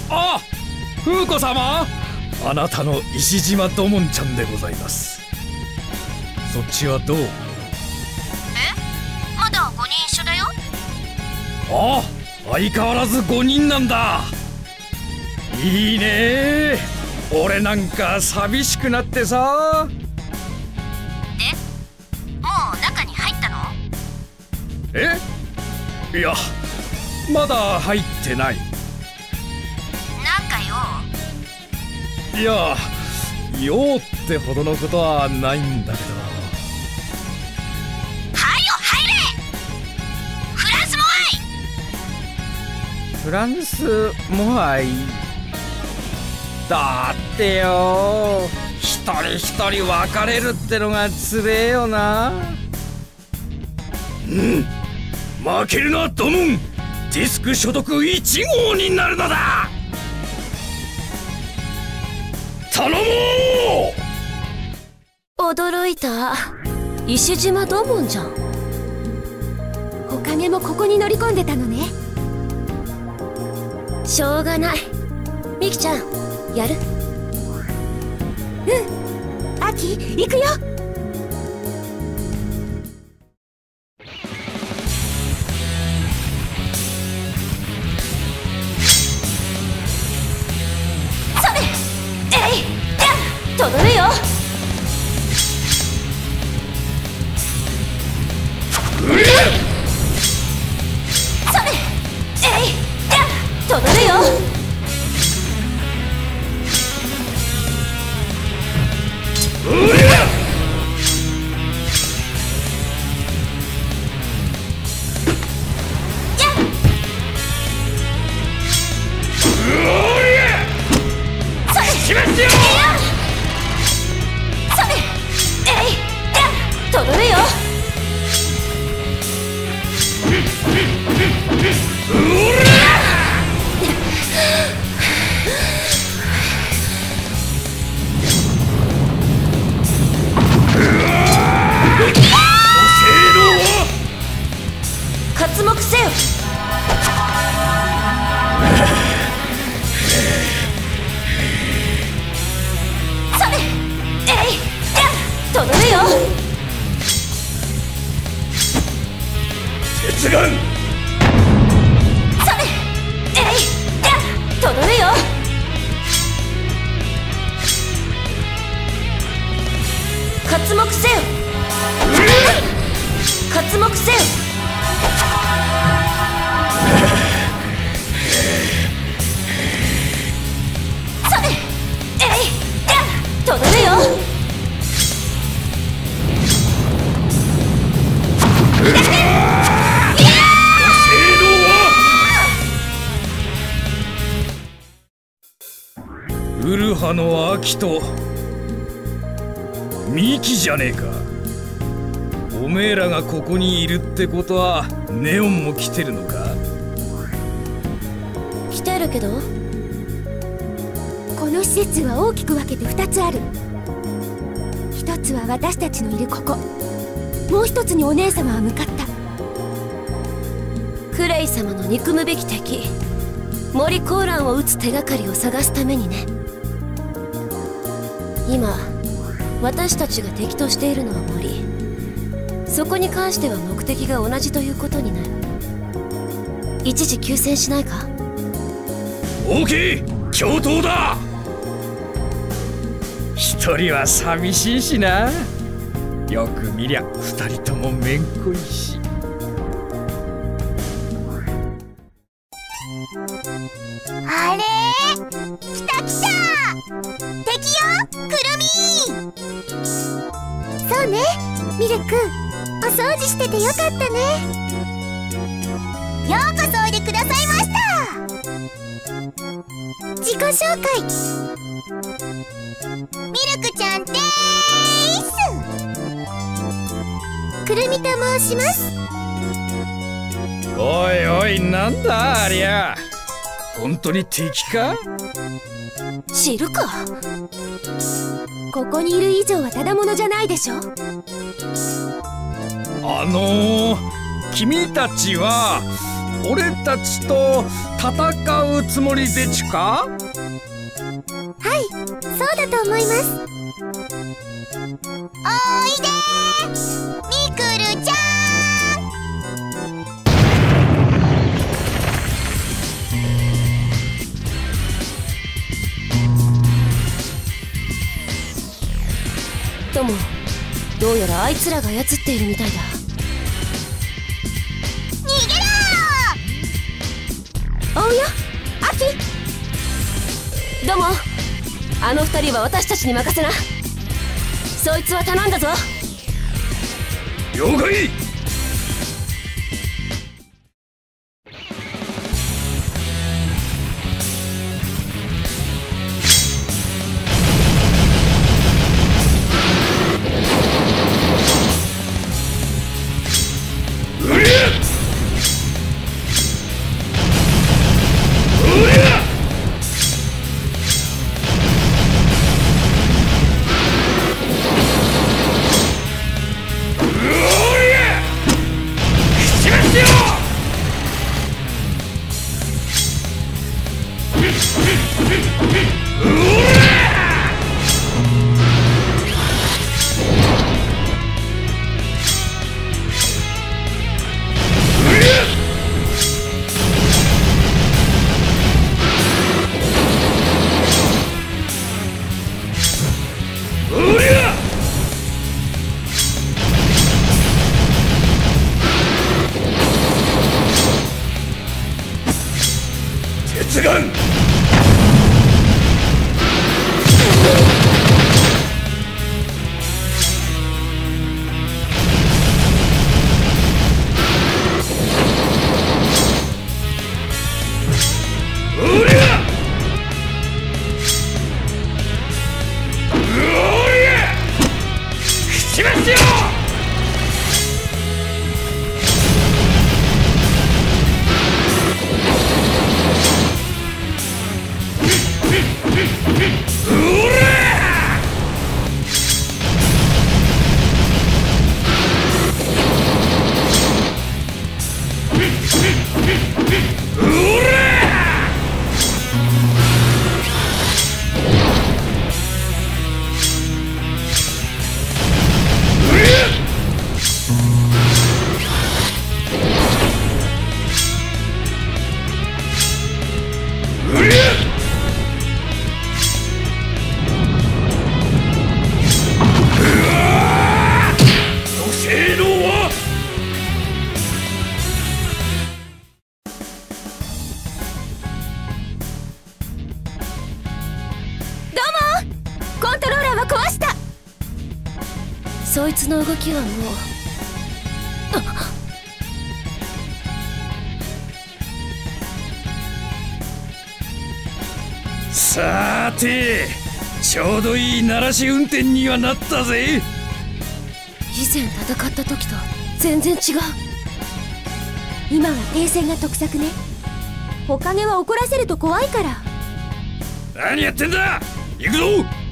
あ、風子様、あなたの石島土門ちゃんでございます。そっちはどう？ まだ5人一緒だよ。 あ、相変わらず5人なんだ。いいね。俺なんか寂しくなってさ。 で、もう中に入ったの？ いや、まだ入ってない。 なんかよ。 いや、用ってほどのことはないんだけど。 はよ入れ。フランスモアイ。 フランスモアイだってよ、一人一人分かれるってのがつれえよな。負けるなドモン。ディスク所得1号になるのだ。頼もう。 驚いた。石島土門じゃん。 おかげもここに乗り込んでたのね。 しょうがない。ミキちゃん、やる？ アキ、行くよ。 とどめよ。とどめよ。とどめよ。刮目せよ。とどめよ。 鉄眼。 とどめよ。刮目せよ。刮目せよ。とどめよ。 ウルハのアキトミキじゃねえか。おめえらがここにいるってことはネオンも来てるのか？ 来てるけど。 この施設は大きく分けて2つある。1つは私たちのいるここ、もう1つにお姉様は向かった。 クレイ様の憎むべき敵森コーランを撃つ手がかりを探すためにね。今私たちが敵としているのは森。そこに関しては目的が同じということになる。一時休戦しないか？ 大きい共闘だ。一人は寂しいしな。よく見りゃ二人ともめんこいし。 あれ来た来た。敵よ、クルミ。 そうね、ミルク、お掃除しててよかったね。 ようこそおいでくださいました。 自己紹介。 ミルクちゃんでーす。 くるみと申します。 おいおい、なんだありゃ。本当に敵か？ 知るか。 ここにいる以上はただものじゃないでしょ。 君たちは俺たちと戦うつもりでちゅか？ はい、そうだと思います。おいでー、みくるちゃん。 とも、どうやらあいつらが操っているみたいだ。 逃げろー。 おうよ、アキ。どうも。あの二人は私たちに任せな。そいつは頼んだぞ。 了解。鉄眼。 そいつの動きはもう。 さーて、ちょうどいい鳴らし運転にはなったぜ。 以前戦った時と全然違う。 今は停戦が得策ね。お金は怒らせると怖いから。 何やってんだ。行くぞ。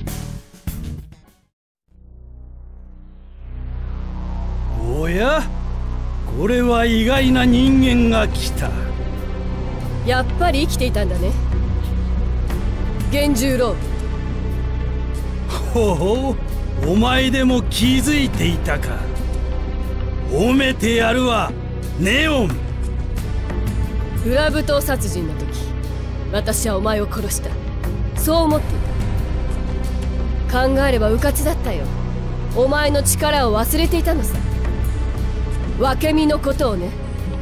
おや、これは意外な人間が来た。 やっぱり生きていたんだね、幻獣ロー。ほほう、お前でも気づいていたか。褒めてやるわ、ネオン。 裏武闘殺人の時、私はお前を殺した。そう思っていた。考えれば迂闊だったよ。お前の力を忘れていたのさ。分身のことをね。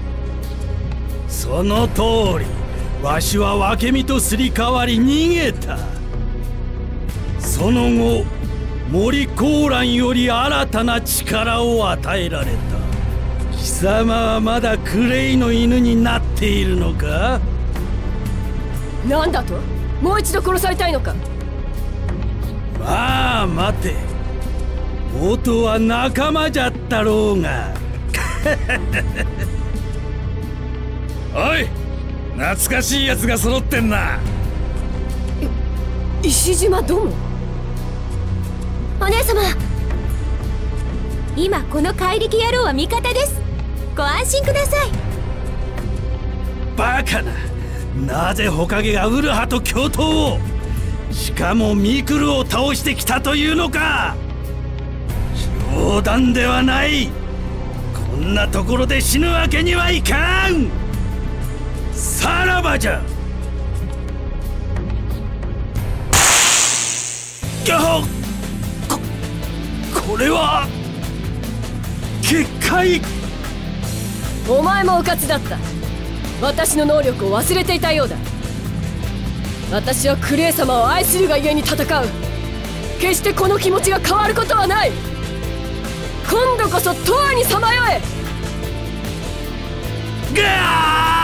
その通り、わしは分身とすり替わり逃げた。その後、森コーランより新たな力を与えられた。貴様はまだクレイの犬になっているのか。 なんだと。もう一度殺されたいのか。 まあ待て、元は仲間じゃったろうが。おい、懐かしいやつが揃ってんな。 石島ども。 お姉様、今この怪力野郎は味方です。ご安心ください。 バカな。なぜ火影がウルハと共闘を、しかもミクルを倒してきたというのか。冗談ではない。こんなところで死ぬわけにはいかん。さらばじゃ。これは結界。 お前もうかつだった。私の能力を忘れていたようだ。私はクレイ様を愛するがゆえに戦う。決してこの気持ちが変わることはない。今度こそ永遠にさまよえ。 ガー！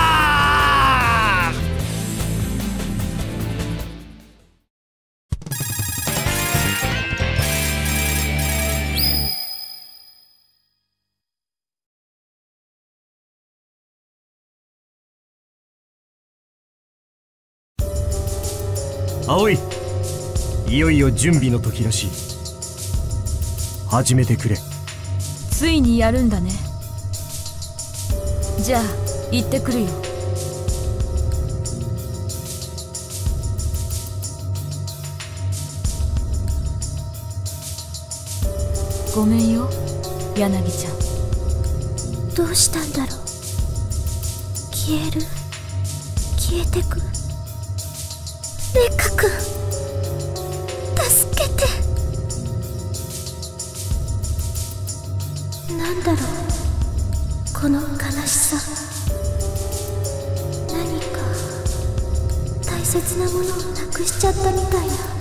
葵、いよいよ準備の時らしい。始めてくれ。 ついにやるんだね。じゃあ行ってくるよ。ごめんよ、柳ちゃん。 どうしたんだろう。消える、消えてく。レカ君、助けて。なんだろう、この悲しさ。何か大切なものをなくしちゃったみたいな。